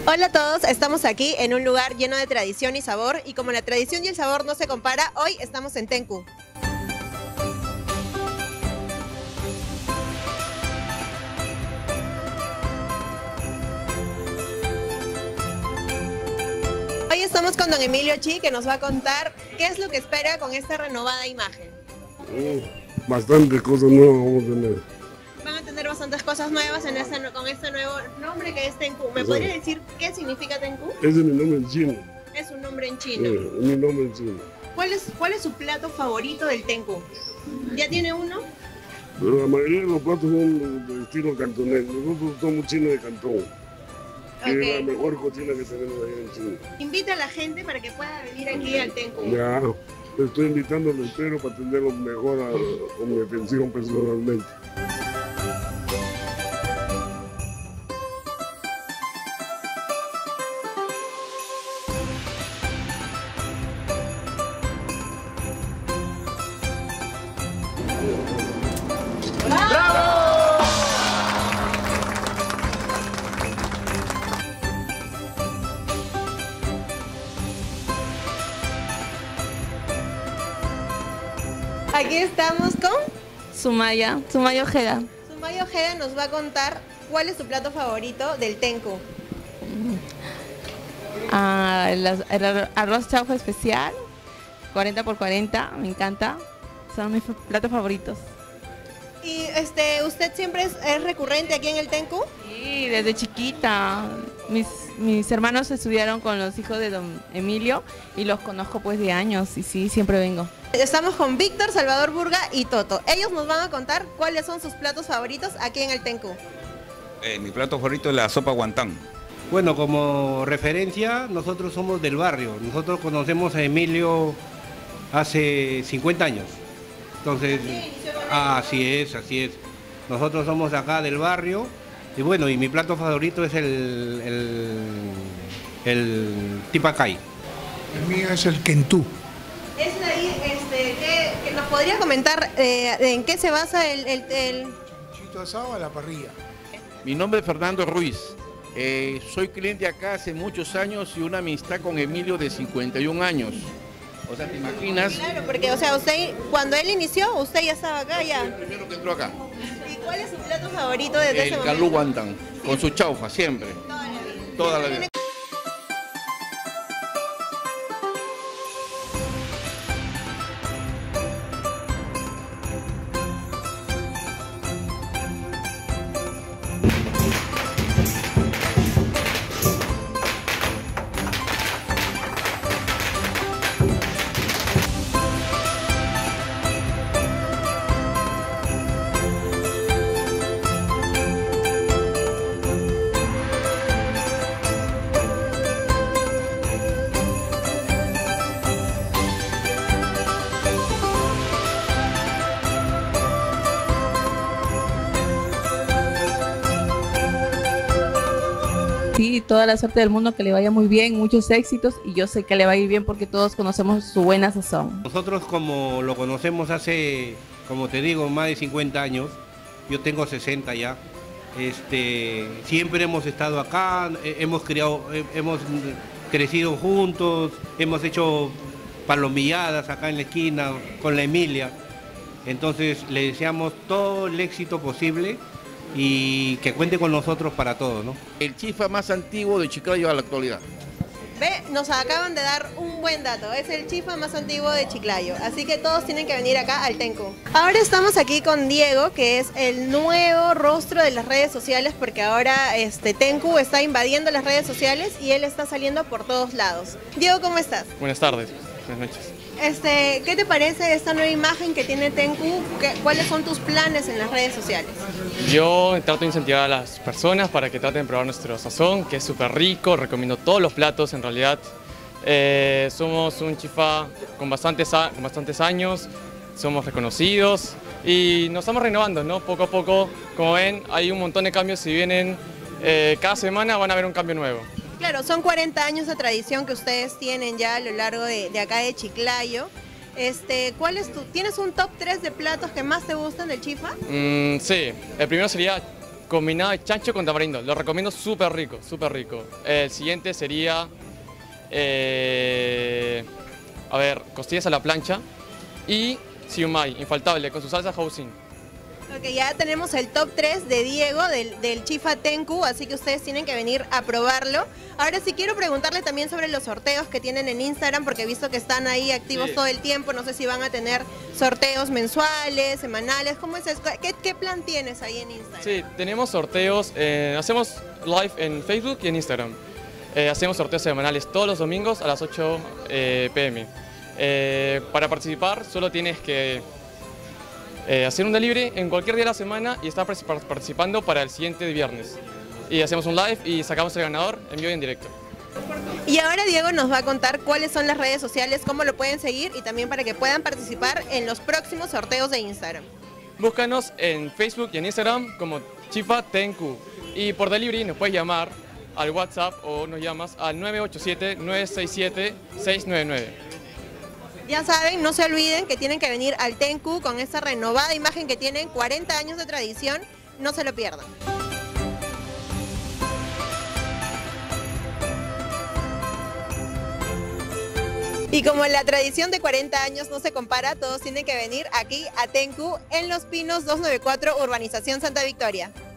Hola a todos, estamos aquí en un lugar lleno de tradición y sabor, y como la tradición y el sabor no se compara, hoy estamos en Tenku. Hoy estamos con don Emilio Chi, que nos va a contar qué es lo que espera con esta renovada imagen. Bastantes cosas nuevas vamos a tener. Van a tener bastantes cosas nuevas con este nuevo nombre que es Tenku. ¿Me podría decir qué significa Tenku? Ese es mi nombre en chino. Es un nombre en chino. Es mi nombre en chino. ¿Cuál es su plato favorito del Tenku? ¿Ya tiene uno? Pero la mayoría de los platos son de estilo cantonés. Nosotros somos chinos de Cantón. Que es la mejor cocina que tenemos ahí en China. Invita a la gente para que pueda venir aquí al Tenku. Ya, te estoy invitando, lo espero para atenderlo mejor con mi atención personalmente. Aquí estamos con Sumaya Ojeda. Sumaya Ojeda. Nos va a contar cuál es su plato favorito del Tenku. El arroz chaufa especial, 40×40, me encanta. Son mis platos favoritos. ¿Y usted siempre es recurrente aquí en el Tenku? Sí, desde chiquita. Mis hermanos estudiaron con los hijos de don Emilio y los conozco pues de años y sí, siempre vengo. Estamos con Víctor, Salvador Burga y Toto. Ellos nos van a contar cuáles son sus platos favoritos aquí en el Tenku. Mi plato favorito es la sopa guantán. Bueno, como referencia, nosotros somos del barrio. Nosotros conocemos a Emilio hace 50 años. Entonces, así es. Nosotros somos acá del barrio. Y bueno, y mi plato favorito es el tipacay. El mío es el kentú. ¿Que nos podría comentar en qué se basa el Chanchito asado a la parrilla. Mi nombre es Fernando Ruiz. Soy cliente acá hace muchos años y una amistad con Emilio de 51 años. O sea, ¿te imaginas? Claro, porque, usted, cuando él inició, usted ya estaba acá ya. El primero que entró acá. ¿Y cuál es su plato favorito desde ese El momento? calú guantán, con su chaufa, siempre. Toda la vida. Sí, toda la suerte del mundo, que le vaya muy bien, muchos éxitos y yo sé que le va a ir bien porque todos conocemos su buena sazón. Nosotros como lo conocemos hace, como te digo, más de 50 años, yo tengo 60 ya, siempre hemos estado acá, hemos crecido juntos, hemos hecho palomilladas acá en la esquina con la Emilia, entonces le deseamos todo el éxito posible y que cuente con nosotros para todo, ¿no? El chifa más antiguo de Chiclayo a la actualidad. Ve, nos acaban de dar un buen dato. Es el chifa más antiguo de Chiclayo. Así que todos tienen que venir acá al Tenku. Ahora estamos aquí con Diego, que es el nuevo rostro de las redes sociales, porque ahora Tenku está invadiendo las redes sociales y él está saliendo por todos lados. Diego, ¿cómo estás? Buenas tardes, buenas noches. ¿Qué te parece esta nueva imagen que tiene Tenku? ¿Cuáles son tus planes en las redes sociales? Yo trato de incentivar a las personas para que traten de probar nuestro sazón, que es súper rico, recomiendo todos los platos en realidad. Somos un chifa con bastantes años, somos reconocidos y nos estamos renovando, ¿no? Poco a poco, como ven, hay un montón de cambios. Si vienen cada semana van a ver un cambio nuevo. Claro, son 40 años de tradición que ustedes tienen ya a lo largo de acá de Chiclayo. ¿Tienes un top 3 de platos que más te gustan del chifa? Sí, el primero sería combinado de chancho con tamarindo. Lo recomiendo, súper rico, súper rico. El siguiente sería, costillas a la plancha y siumai, infaltable, con su salsa housing. Ok, ya tenemos el top 3 de Diego, del Chifa Tenku, así que ustedes tienen que venir a probarlo. Ahora sí quiero preguntarle también sobre los sorteos que tienen en Instagram, porque he visto que están ahí activos todo el tiempo. No sé si van a tener sorteos mensuales, semanales, ¿cómo es eso? ¿Qué plan tienes ahí en Instagram? Sí, tenemos sorteos, hacemos live en Facebook y en Instagram. Hacemos sorteos semanales todos los domingos a las 8 p.m. Para participar solo tienes que hacer un delivery en cualquier día de la semana y estar participando para el siguiente viernes. Y hacemos un live y sacamos el ganador en vivo y en directo. Y ahora Diego nos va a contar cuáles son las redes sociales, cómo lo pueden seguir y también para que puedan participar en los próximos sorteos de Instagram. Búscanos en Facebook y en Instagram como Chifa Tenku. Y por delivery nos puedes llamar al WhatsApp o nos llamas al 987-967-699. Ya saben, no se olviden que tienen que venir al Tenku con esa renovada imagen que tienen, 40 años de tradición, no se lo pierdan. Y como la tradición de 40 años no se compara, todos tienen que venir aquí a Tenku en Los Pinos 294, Urbanización Santa Victoria.